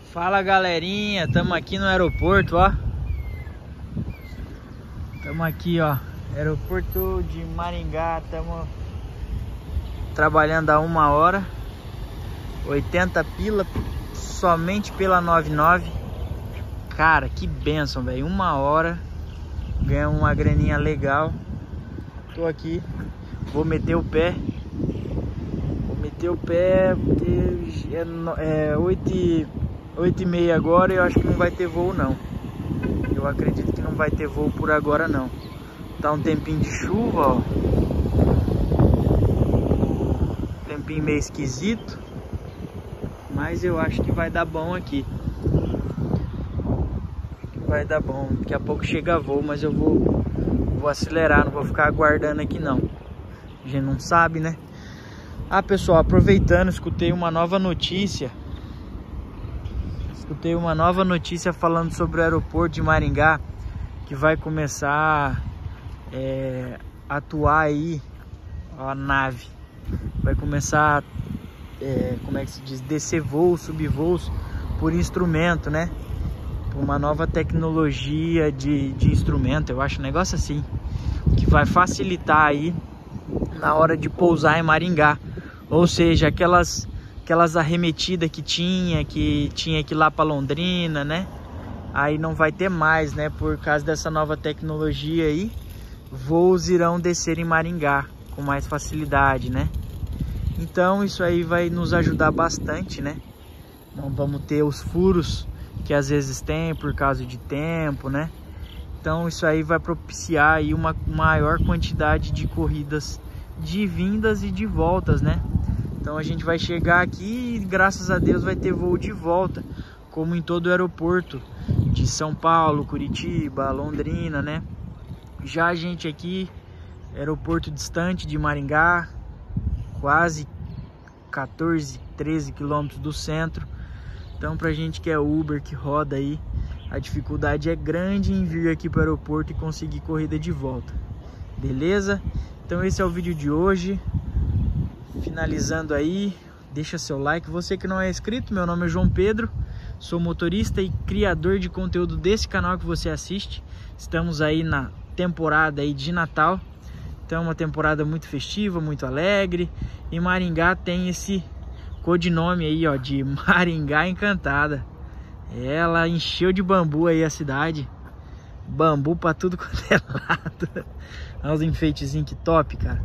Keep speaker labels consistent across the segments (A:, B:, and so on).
A: Fala galerinha, estamos aqui no aeroporto, ó. Estamos aqui, ó, aeroporto de Maringá. Estamos trabalhando há 1 hora, 80 pila somente pela 99. Cara, que bênção, velho. 1 hora, ganhamos uma graninha legal. Tô aqui, vou meter o pé. Porque é 8h30 agora e eu acho que não vai ter voo não. Eu acredito que não vai ter voo por agora não. Tá um tempinho de chuva, ó. Tempinho meio esquisito. Mas eu acho que vai dar bom aqui. Vai dar bom. Daqui a pouco chega voo, mas eu vou acelerar, não vou ficar aguardando aqui não. A gente não sabe, né? Ah, pessoal, aproveitando, escutei uma nova notícia falando sobre o aeroporto de Maringá, que vai começar a atuar aí a nave. Vai começar, como é que se diz, descer voos, subir voos por instrumento, né? Por uma nova tecnologia de instrumento, eu acho um negócio assim, que vai facilitar aí na hora de pousar em Maringá. Ou seja, aquelas arremetidas que tinha que ir lá para Londrina, né? Aí não vai ter mais, né? Por causa dessa nova tecnologia aí, voos irão descer em Maringá com mais facilidade, né? Então isso aí vai nos ajudar bastante, né? Não vamos ter os furos que às vezes tem por causa de tempo, né? Então isso aí vai propiciar aí uma maior quantidade de corridas de vindas e de voltas, né? Então a gente vai chegar aqui e graças a Deus vai ter voo de volta, como em todo o aeroporto de São Paulo, Curitiba, Londrina, né? Já a gente aqui, aeroporto distante de Maringá, quase 14, 13 quilômetros do centro. Então pra gente que é Uber, que roda aí, a dificuldade é grande em vir aqui para o aeroporto e conseguir corrida de volta. Beleza? Então esse é o vídeo de hoje. Finalizando aí, deixa seu like. Você que não é inscrito, meu nome é João Pedro, sou motorista e criador de conteúdo desse canal que você assiste. Estamos aí na temporada aí de Natal, então é uma temporada muito festiva, muito alegre. E Maringá tem esse codinome aí, ó, de Maringá Encantada. Ela encheu de bambu aí a cidade, bambu pra tudo quanto é lado. Olha os enfeitezinhos que top, cara.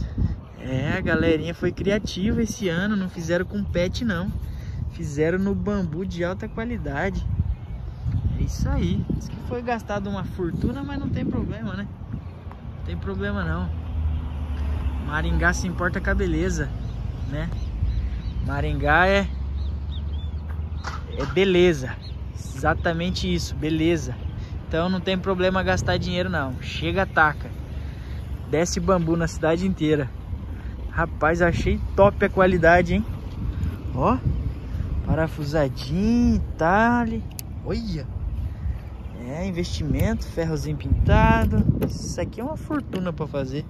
A: A galerinha foi criativa esse ano, não fizeram com pet não, fizeram no bambu de alta qualidade. É isso aí. Diz que foi gastado uma fortuna, mas não tem problema, né? Não tem problema não. Maringá se importa com a beleza, né? Maringá é beleza. Exatamente isso, beleza. Então não tem problema gastar dinheiro não. Chega, taca. Desce bambu na cidade inteira. Rapaz, achei top a qualidade, hein? Ó, parafusadinho, talhe. Olha. Investimento, ferrozinho pintado. Isso aqui é uma fortuna pra fazer.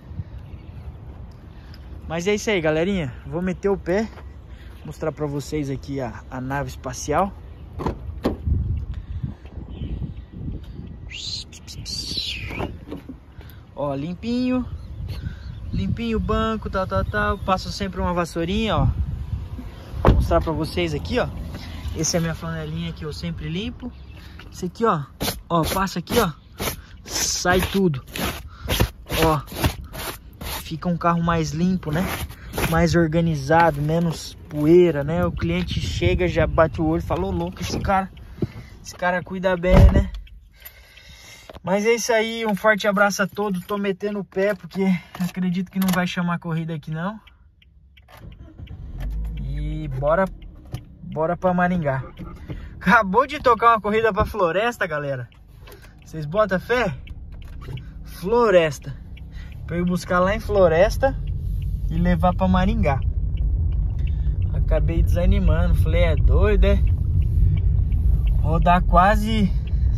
A: Mas é isso aí, galerinha. Vou meter o pé, mostrar pra vocês aqui a nave espacial. Ó, limpinho. Limpinho o banco, tal. Passo sempre uma vassourinha, ó. Vou mostrar pra vocês aqui, ó. Essa é a minha flanelinha que eu sempre limpo. Esse aqui, ó. Ó, passa aqui, ó. Sai tudo. Ó. Fica um carro mais limpo, né? Mais organizado, menos poeira, né? O cliente chega, já bate o olho e fala: ô, louco, esse cara cuida bem, né? Mas é isso aí, um forte abraço a todos. Tô metendo o pé porque acredito que não vai chamar corrida aqui não. E bora pra Maringá. Acabou de tocar uma corrida pra Floresta, galera. Vocês botam fé? Floresta. Pra eu ir buscar lá em Floresta e levar pra Maringá. Acabei desanimando. Falei, é doido, é? Rodar quase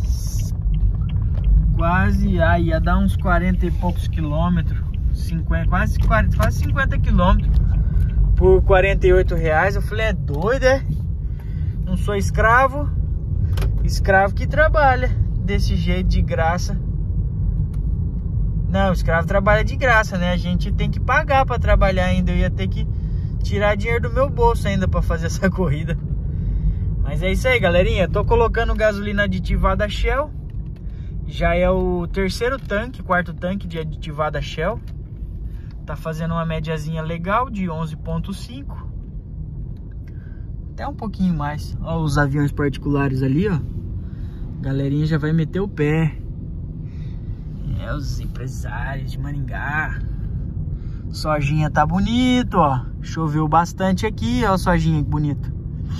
A: aí ia dar uns 40 e poucos quilômetros, 50, quase 50 quilômetros por R$48. Eu falei, é doido, é? Não sou escravo. Escravo que trabalha desse jeito de graça. Não, escravo trabalha de graça, né? A gente tem que pagar pra trabalhar ainda. Eu ia ter que tirar dinheiro do meu bolso ainda pra fazer essa corrida. Mas é isso aí, galerinha. Tô colocando gasolina aditivada Shell. Já é o quarto tanque de aditivada Shell. Tá fazendo uma médiazinha legal de 11,5. Até um pouquinho mais. Ó os aviões particulares ali, ó. Galerinha já vai meter o pé. É, os empresários de Maringá. Sojinha tá bonito, ó. Choveu bastante aqui, ó, sojinha, que bonito.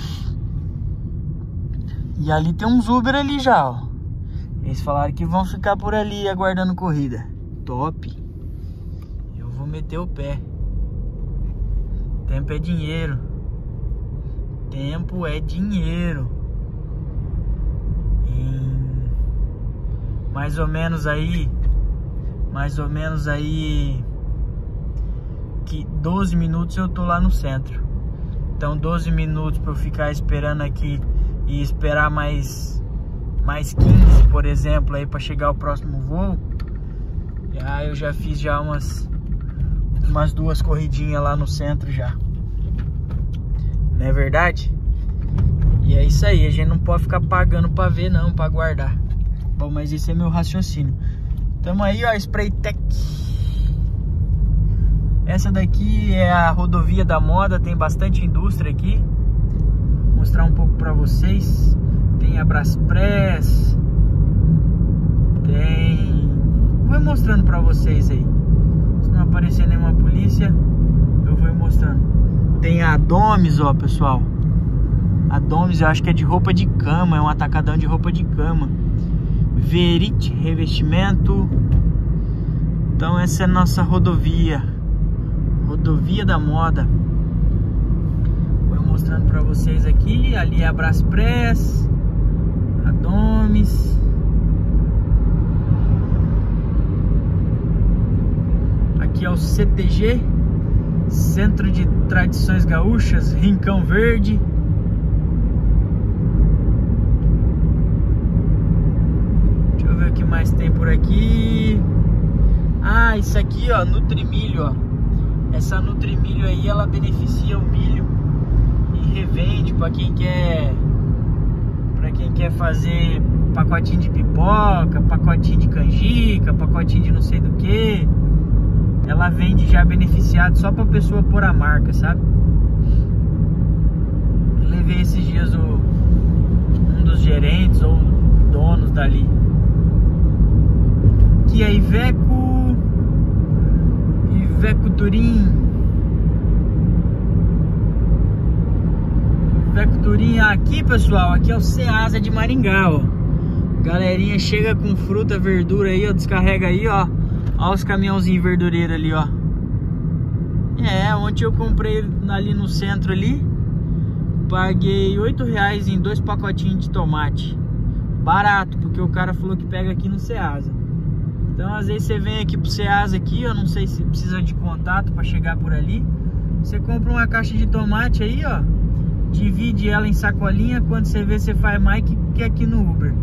A: E ali tem uns Uber ali já, ó. Eles falaram que vão ficar por ali aguardando corrida. Top. Eu vou meter o pé. Tempo é dinheiro. Tempo é dinheiro. Mais ou menos aí que 12 minutos eu tô lá no centro. Então 12 minutos pra eu ficar esperando aqui e esperar mais 15, por exemplo, aí pra chegar o próximo voo. Eu já fiz já umas 2 corridinhas lá no centro já. Não é verdade? E é isso aí, a gente não pode ficar pagando pra ver não, pra guardar. Bom, mas esse é meu raciocínio. Tamo aí, ó, Spraytec. Essa daqui é a rodovia da moda, tem bastante indústria aqui. Vou mostrar um pouco pra vocês. Tem a Braspress. Tem... Vou mostrando pra vocês aí. Se não aparecer nenhuma polícia, eu vou mostrando. Tem a Domes, ó, pessoal. A Domes eu acho que é de roupa de cama, é um atacadão de roupa de cama. Verit Revestimento. Então essa é a nossa rodovia. Rodovia da moda. Vou mostrando pra vocês aqui. Ali é a Braspress, a Domes. Aqui é o CTG, Centro de Tradições Gaúchas, Rincão Verde. O que mais tem por aqui? Ah, isso aqui, ó, Nutrimilho, ó. Essa Nutrimilho aí, ela beneficia o milho e revende para quem quer fazer pacotinho de pipoca, pacotinho de canjica, pacotinho de não sei do que. Ela vende já beneficiado só pra pessoa pôr a marca, sabe? Eu levei esses dias um dos gerentes ou donos dali. Aqui é Iveco Turim. Iveco Turim. Aqui, pessoal, aqui é o Ceasa de Maringá, ó. Galerinha chega com fruta, verdura aí, ó. Descarrega aí, ó. Ó os caminhãozinhos verdureiros ali, ó. É, ontem eu comprei ali no centro ali. Paguei R$8 em 2 pacotinhos de tomate. Barato, porque o cara falou que pega aqui no Ceasa. Então às vezes você vem aqui pro Ceasa aqui, eu não sei se precisa de contato para chegar por ali. Você compra uma caixa de tomate aí, ó. Divide ela em sacolinha, quando você vê você faz mais que aqui no Uber.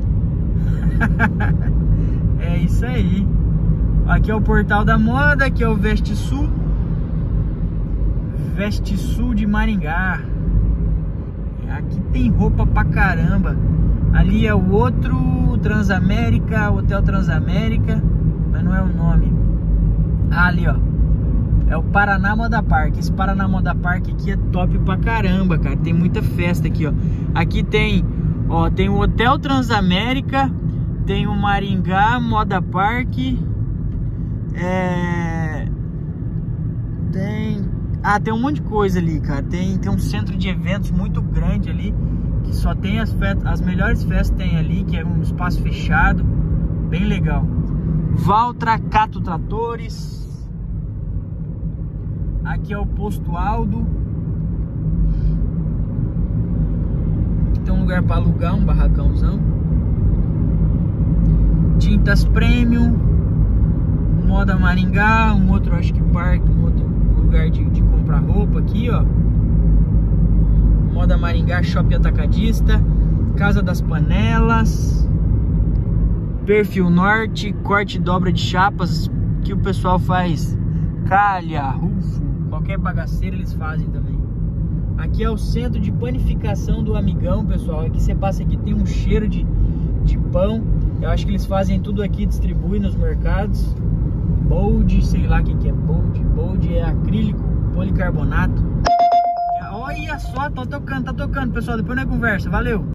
A: É isso aí. Aqui é o Portal da Moda, aqui é o Veste Sul. Veste Sul de Maringá. Aqui tem roupa pra caramba. Ali é o outro Transamérica, Hotel Transamérica, mas não é o nome. Ah, ali, ó. É o Paraná Moda Park. Esse Paraná Moda Park aqui é top pra caramba, cara. Tem muita festa aqui, ó. Aqui tem, ó, tem o Hotel Transamérica, tem o Maringá Moda Park. Tem um monte de coisa ali, cara. Tem um centro de eventos muito grande ali, que só tem as melhores festas tem ali, que é um espaço fechado, bem legal. Valtracato Tratores. Aqui é o Posto Aldo. Aqui tem um lugar para alugar, um barracãozão. Tintas Premium, Moda Maringá, um outro, acho que parque, um outro lugar de comprar roupa aqui, ó. Moda Maringá, Shopping Atacadista, Casa das Panelas, Perfil Norte, corte e dobra de chapas, que o pessoal faz calha, rufo, qualquer bagaceira eles fazem também. Aqui é o centro de panificação do Amigão, pessoal. Aqui você passa aqui, tem um cheiro de pão. Eu acho que eles fazem tudo aqui, distribuem nos mercados. Bold, sei lá o que é Bold. Bold é acrílico, policarbonato. Olha só, tá tocando, pessoal. Depois nós conversa. Valeu!